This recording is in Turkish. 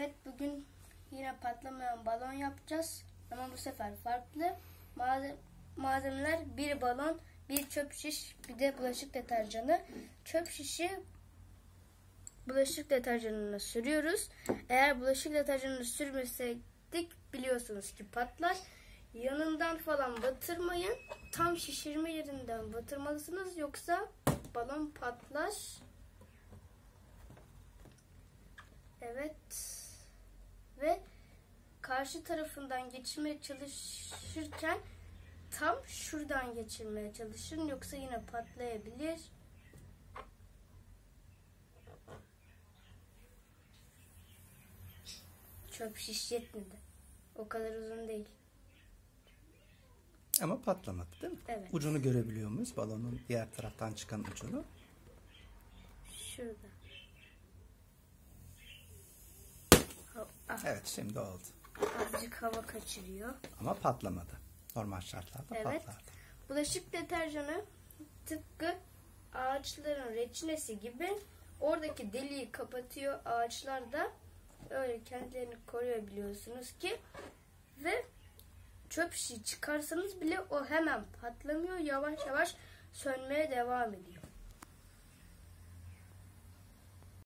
Evet, bugün yine patlamayan balon yapacağız. Ama bu sefer farklı. Malzemeler bir balon, bir çöp şiş, bir de bulaşık deterjanı. Çöp şişi bulaşık deterjanına sürüyoruz. Eğer bulaşık deterjanını sürmeseydik biliyorsunuz ki patlar. Yanından falan batırmayın. Tam şişirme yerinden batırmalısınız, yoksa balon patlar. Evet. Ve karşı tarafından geçirmeye çalışırken tam şuradan geçirmeye çalışın, yoksa yine patlayabilir. Çöp şiş yetmedi. O kadar uzun değil. Ama patlamadı değil mi? Evet. Ucunu görebiliyor muyuz? Balonun diğer taraftan çıkan ucunu. Şurada. Evet, şimdi oldu. Azıcık hava kaçırıyor. Ama patlamadı. Normal şartlarda Evet. patlardı. Bulaşık deterjanı tıpkı ağaçların reçinesi gibi oradaki deliği kapatıyor. Ağaçlar da öyle kendilerini koruyor, biliyorsunuz ki. Ve çöp şişi çıkarsanız bile o hemen patlamıyor. Yavaş yavaş sönmeye devam ediyor.